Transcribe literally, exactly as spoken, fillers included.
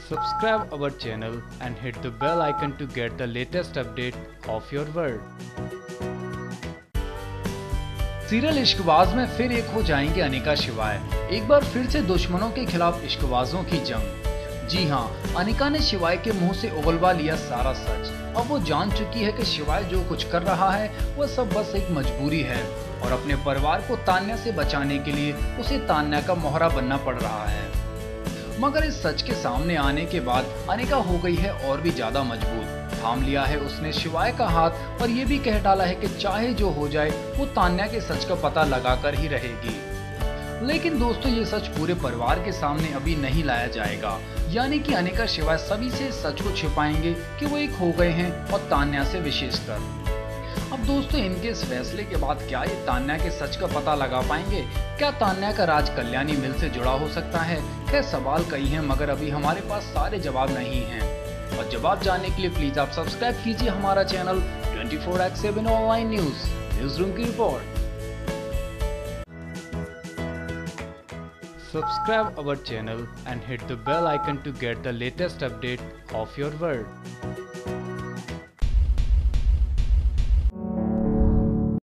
Subscribe our channel and hit the bell icon to get the latest update of your world. Serial Ishqbaaz में फिर एक हो जाएंगे अनिका शिवाय। एक बार फिर से दुश्मनों के खिलाफ इश्कबाजों की जंग। जी हां, अनिका ने शिवाय के मुंह से उगलवा लिया सारा सच। अब वो जान चुकी है कि शिवाय जो कुछ कर रहा है वह सब बस एक मजबूरी है और अपने परिवार को तान्या से बचाने के लिए उसे तान्या का मोहरा बनना पड़ रहा है। मगर इस सच के सामने आने के बाद अनिका हो गई है और भी ज्यादा मजबूत। थाम लिया है उसने शिवाय का हाथ और ये भी कह डाला है कि चाहे जो हो जाए वो तान्या के सच का पता लगाकर ही रहेगी। लेकिन दोस्तों, ये सच पूरे परिवार के सामने अभी नहीं लाया जाएगा, यानी कि अनिका शिवाय सभी से सच को छिपाएंगे कि वो एक हो गए हैं और तान्या से विशेषकर। अब दोस्तों, इनके इस फैसले के बाद क्या ये तान्या के सच का पता लगा पाएंगे? क्या तान्या का राज कल्याणी मिल से जुड़ा हो सकता है? खैर, सवाल कई हैं मगर अभी हमारे पास सारे जवाब नहीं हैं। और जवाब जानने के लिए प्लीज आप सब्सक्राइब कीजिए हमारा channel twenty four by seven online news news room की रिपोर्ट। Subscribe our channel and hit the bell icon to get the latest update of your world.